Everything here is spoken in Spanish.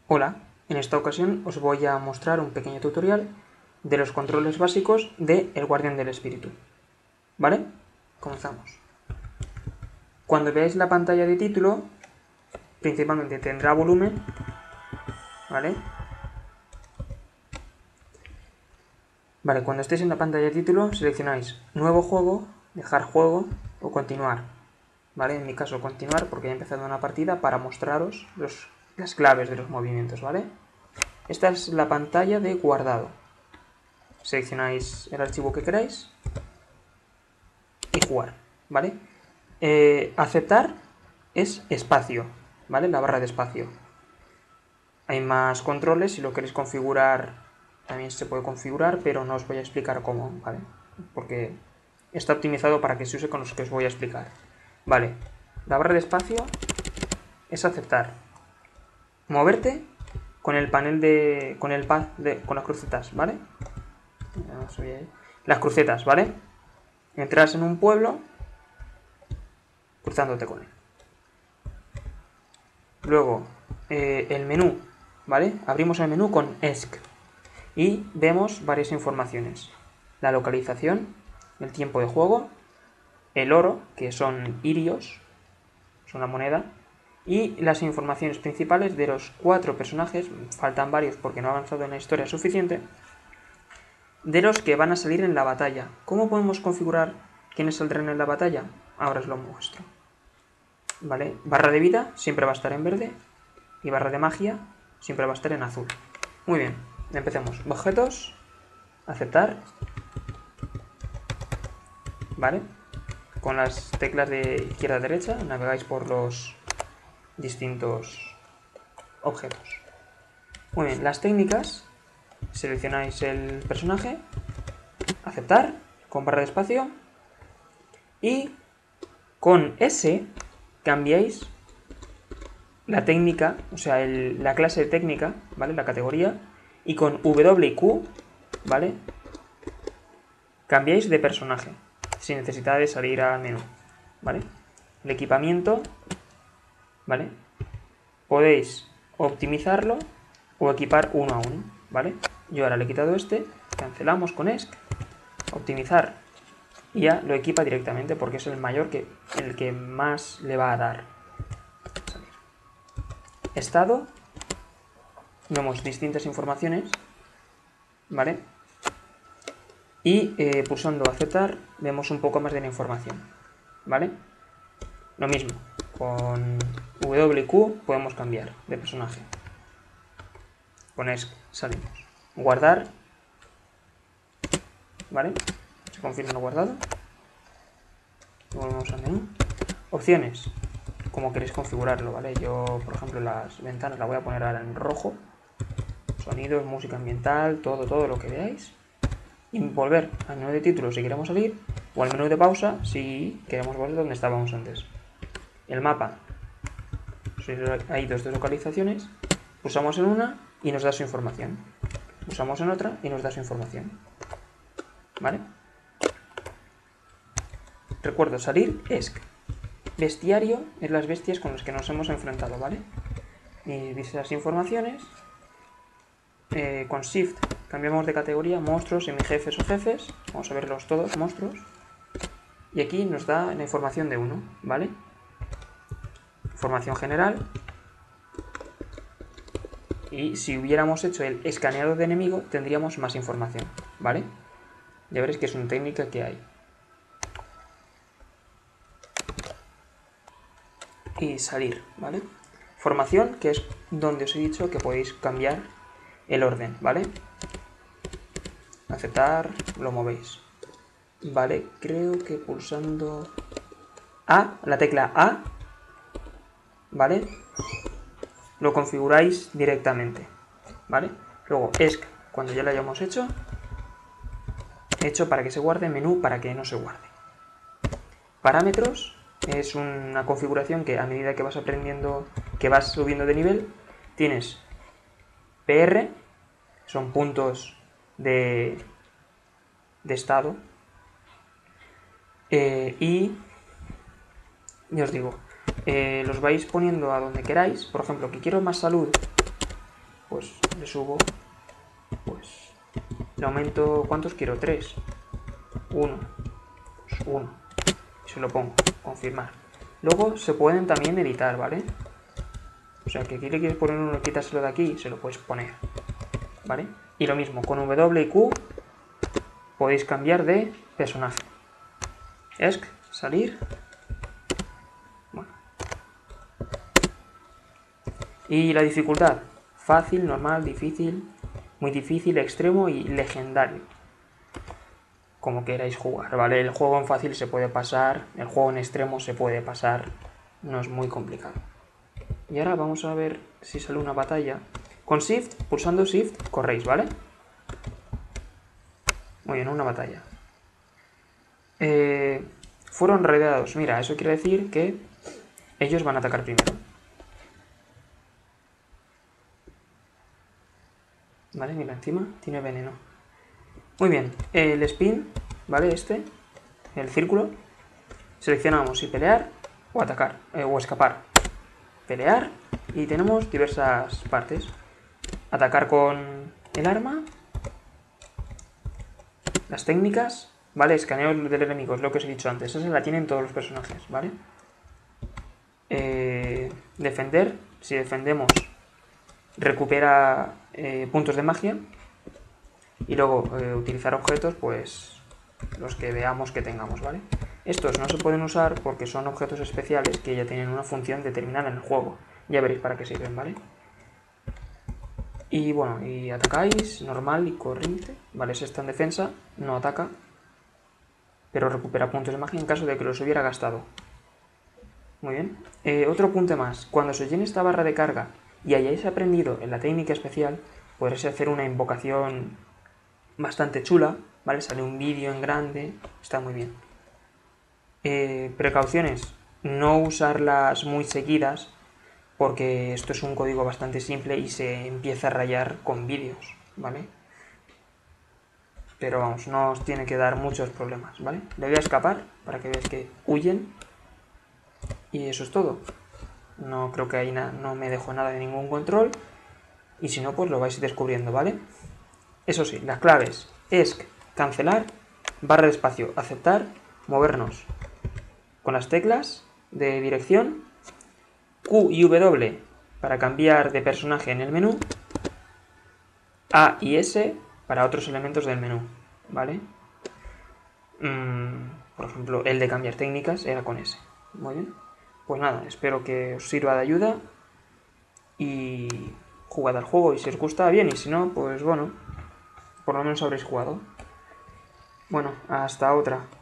Hola, en esta ocasión os voy a mostrar un pequeño tutorial de los controles básicos de El Guardián del Espíritu. ¿Vale? Comenzamos. Cuando veáis la pantalla de título, principalmente tendrá volumen, ¿vale? Vale, cuando estéis en la pantalla de título, seleccionáis Nuevo juego, Dejar juego o Continuar. ¿Vale? En mi caso, Continuar, porque he empezado una partida para mostraros las claves de los movimientos, ¿vale? Esta es la pantalla de guardado. Seleccionáis el archivo que queráis y jugar, ¿vale? Aceptar es espacio, ¿vale? La barra de espacio. Hay más controles, si lo queréis configurar también se puede configurar, pero no os voy a explicar cómo, ¿vale? Porque está optimizado para que se use con los que os voy a explicar. Vale, la barra de espacio es aceptar. Moverte con el panel de... con el pad con las crucetas, ¿vale? Las crucetas, ¿vale? Entras en un pueblo cruzándote con él. Luego, el menú, ¿vale? Abrimos el menú con ESC y vemos varias informaciones. La localización, el tiempo de juego, el oro, que son irios, son la moneda, y las informaciones principales de los 4 personajes, faltan varios porque no ha avanzado en la historia suficiente, de los que van a salir en la batalla. ¿Cómo podemos configurar quiénes saldrán en la batalla? Ahora os lo muestro. ¿Vale? Barra de vida siempre va a estar en verde y barra de magia siempre va a estar en azul. Muy bien, empecemos. Objetos, aceptar, ¿vale? Con las teclas de izquierda a derecha navegáis por los distintos objetos. Muy bien, las técnicas, seleccionáis el personaje, aceptar, con barra de espacio, y con S cambiáis la técnica, o sea, la clase de técnica, ¿vale? La categoría, y con W y Q, ¿vale? Cambiáis de personaje, sin necesidad de salir al menú, ¿vale? El equipamiento, ¿vale? Podéis optimizarlo o equipar uno a uno, ¿vale? Yo ahora le he quitado este, cancelamos con ESC, optimizar, y ya lo equipa directamente porque es el mayor el que más le va a dar. Estado, vemos distintas informaciones, ¿vale? Y pulsando aceptar vemos un poco más de la información, ¿vale? Lo mismo, con W y Q podemos cambiar de personaje. Con ESC salimos. Guardar, ¿vale? Se confirma lo guardado. Volvemos al menú. Opciones, como queréis configurarlo, ¿vale? Yo, por ejemplo, las ventanas las voy a poner ahora en rojo. Sonidos, música ambiental, todo lo que veáis. Y volver al menú de título si queremos salir, o al menú de pausa si queremos volver donde estábamos antes. El mapa, hay dos localizaciones, pulsamos en una y nos da su información. Pulsamos en otra y nos da su información. ¿Vale? Recuerdo, salir ESC. Bestiario es las bestias con las que nos hemos enfrentado, ¿vale? Y dice las informaciones. Con Shift cambiamos de categoría, monstruos, semijefes o jefes. Vamos a verlos todos, monstruos. Y aquí nos da la información de uno, ¿vale? Información general. Y si hubiéramos hecho el escaneado de enemigo, tendríamos más información, ¿vale? Ya veréis que es una técnica que hay. Y salir, ¿vale? Formación, que es donde os he dicho que podéis cambiar el orden, ¿vale? Aceptar, lo movéis. Vale, creo que pulsando A, la tecla A, ¿vale? Lo configuráis directamente, ¿vale? Luego ESC, cuando ya lo hayamos hecho para que se guarde, menú para que no se guarde. Parámetros es una configuración que a medida que vas aprendiendo, que vas subiendo de nivel, tienes PR, son puntos de estado, y os digo, los vais poniendo a donde queráis. Por ejemplo, que quiero más salud, pues le subo, pues le aumento, ¿cuántos quiero? 3, 1, pues 1, y se lo pongo, confirmar. Luego se pueden también editar, ¿vale? O sea, que aquí le quieres poner uno, quítaselo de aquí, se lo puedes poner, ¿vale? Y lo mismo, con W y Q podéis cambiar de personaje. Esc, salir. Bueno. Y la dificultad, fácil, normal, difícil, muy difícil, extremo y legendario. Como queráis jugar, ¿vale? El juego en fácil se puede pasar, el juego en extremo se puede pasar, no es muy complicado. Y ahora vamos a ver si sale una batalla. Con Shift, pulsando Shift, corréis, ¿vale? Muy bien, una batalla. Fueron rodeados. Mira, eso quiere decir que ellos van a atacar primero. Vale, mira, encima tiene veneno. Muy bien, el spin, ¿vale? El círculo. Seleccionamos si pelear o atacar, o escapar. Pelear, y tenemos diversas partes. Atacar con el arma. Las técnicas, ¿vale? Escaneo del enemigo, es lo que os he dicho antes. Esa la tienen todos los personajes, ¿vale? Defender, si defendemos, recupera puntos de magia. Y luego utilizar objetos, pues los que veamos que tengamos, ¿vale? Estos no se pueden usar porque son objetos especiales que ya tienen una función determinada en el juego. Ya veréis para qué sirven, ¿vale? Y bueno, y atacáis normal y corriente, ¿vale? Si está en defensa, no ataca, pero recupera puntos de magia en caso de que los hubiera gastado. Muy bien. Otro apunte más. Cuando se llene esta barra de carga y hayáis aprendido en la técnica especial, podréis hacer una invocación bastante chula, ¿vale? Sale un vídeo en grande, está muy bien. Precauciones, no usarlas muy seguidas, porque esto es un código bastante simple y se empieza a rayar con vídeos, ¿vale? Pero vamos, no os tiene que dar muchos problemas, ¿vale? Le voy a escapar para que veáis que huyen. Y eso es todo. No creo que ahí no me dejo nada de ningún control. Y si no, pues lo vais descubriendo, ¿vale? Eso sí, las claves. ESC, cancelar, barra de espacio, aceptar, movernos. Con las teclas de dirección, Q y W para cambiar de personaje en el menú, A y S para otros elementos del menú, ¿vale? Por ejemplo, el de cambiar técnicas era con S. Muy bien. Pues nada, espero que os sirva de ayuda y jugad al juego y si os gusta bien y si no, pues bueno, por lo menos habréis jugado. Bueno, hasta otra.